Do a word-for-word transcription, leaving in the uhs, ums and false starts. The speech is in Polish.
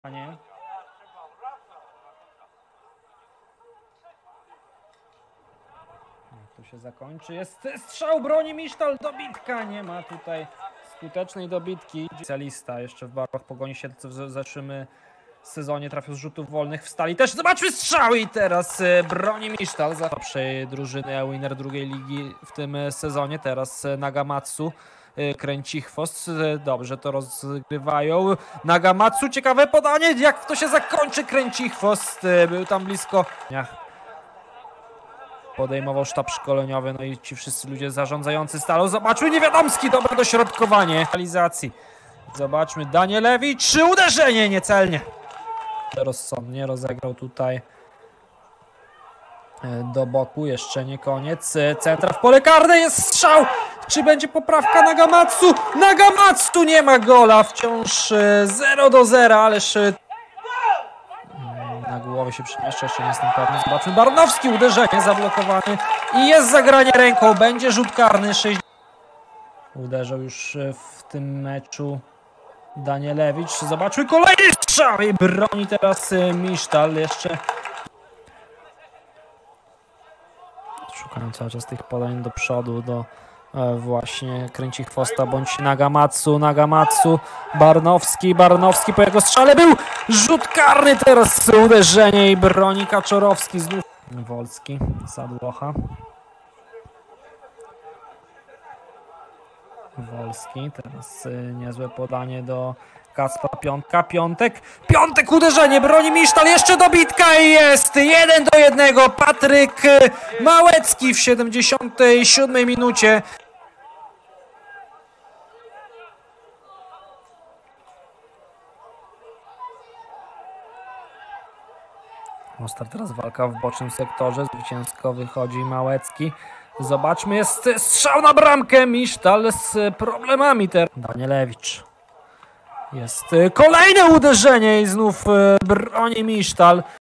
Nie. Jak to się zakończy? Jest strzał, broni Misztal, dobitka, nie ma tutaj skutecznej dobitki. Specjalista jeszcze w barwach Pogoni Siedlce w zeszłym sezonie trafił z rzutów wolnych w Stali. Też zobaczmy strzał i teraz broni Misztal. Za lepszej drużyny winner drugiej ligi w tym sezonie. Teraz Nagamatsu kręci chwost. Dobrze to rozgrywają. Nagamatsu, ciekawe podanie. Jak to się zakończy? Kręci chwost. Był tam blisko. Podejmował sztab szkoleniowy. No i ci wszyscy ludzie zarządzający Stalą. Zobaczmy, Niewiadomski. Dobre dośrodkowanie. Realizacji. Zobaczmy, Danielewicz. Uderzenie niecelnie. Rozsądnie rozegrał tutaj do boku, jeszcze nie koniec. Centra w pole karne, jest strzał. Czy będzie poprawka Nagamatsu? Nagamatsu, nie ma gola, wciąż zero do zera, ależ na głowie się przemieszcza, jeszcze nie jestem pewny. Zobaczmy, Barnowski, uderzenie zablokowany i jest zagranie ręką, będzie rzut karny. Uderzał już w tym meczu Danielewicz. Zobaczmy, kolejny strzał i broni teraz Misztal. Jeszcze szukają cały czas tych podań do przodu, do e, właśnie kręci chwosta bądź Nagamatsu, Nagamatsu, Barnowski, Barnowski po jego strzale był rzut karny, teraz uderzenie i broni Kaczorowski, znów Wolski, Sadłocha. Wolski, teraz y, niezłe podanie do Kacpa Piątka, Piątek, Piątek uderzenie, broni Misztal, jeszcze dobitka i jest jeden do jednego, Patryk Małecki w siedemdziesiątej siódmej minucie. Ostar teraz walka w bocznym sektorze, zwycięsko wychodzi Małecki. Zobaczmy, jest strzał na bramkę, Misztal z problemami teraz. Danielewicz. Jest kolejne uderzenie i znów broni Misztal.